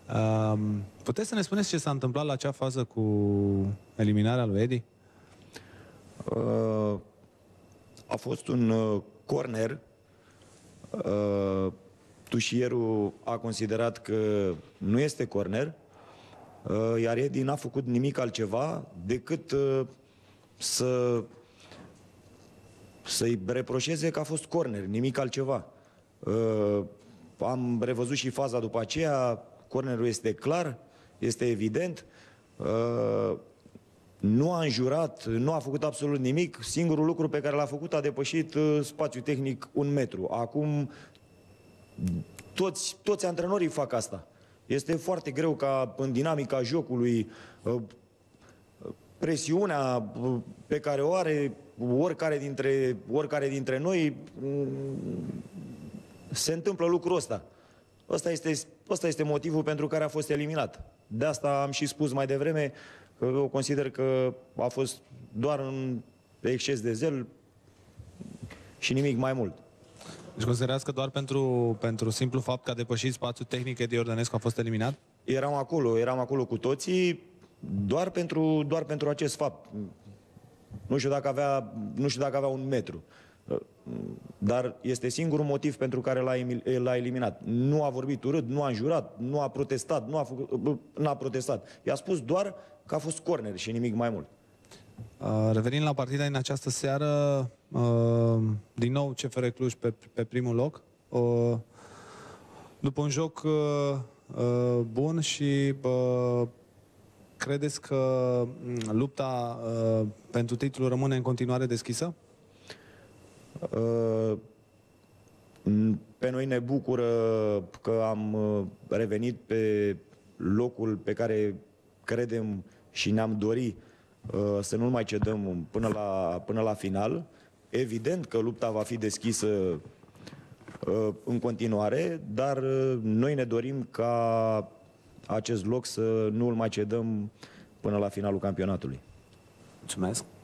Puteți să ne spuneți ce s-a întâmplat la acea fază cu eliminarea lui Edi? A fost un corner. Tușierul a considerat că nu este corner, iar Edi n-a făcut nimic altceva decât să-i reproșeze că a fost corner, nimic altceva. Am revăzut și faza după aceea, cornerul este clar, este evident, nu a înjurat, nu a făcut absolut nimic, singurul lucru pe care l-a făcut a depășit spațiul tehnic 1 metru. Acum toți antrenorii fac asta. Este foarte greu ca în dinamica jocului, presiunea pe care o are oricare dintre noi, se întâmplă lucrul ăsta. Ăsta este motivul pentru care a fost eliminat. De asta am și spus mai devreme că eu consider că a fost doar un exces de zel și nimic mai mult. Deci considerați că doar pentru simplu fapt că a depășit spațiul tehnic Edi Iordănescu a fost eliminat? Eram acolo cu toții, doar pentru acest fapt. Nu știu dacă avea 1 metru. Dar este singurul motiv pentru care l-a eliminat. Nu a vorbit urât, nu a înjurat, nu a protestat, n-a protestat. I-a spus doar că a fost corner și nimic mai mult. Revenind la partida din această seară, din nou CFR Cluj pe primul loc. După un joc bun și credeți că lupta pentru titlu rămâne în continuare deschisă? Pe noi ne bucură că am revenit pe locul pe care credem și ne-am dorit să nu mai cedăm până la final. Evident că lupta va fi deschisă în continuare, dar noi ne dorim ca acest loc să nu îl mai cedăm până la finalul campionatului. Mulțumesc!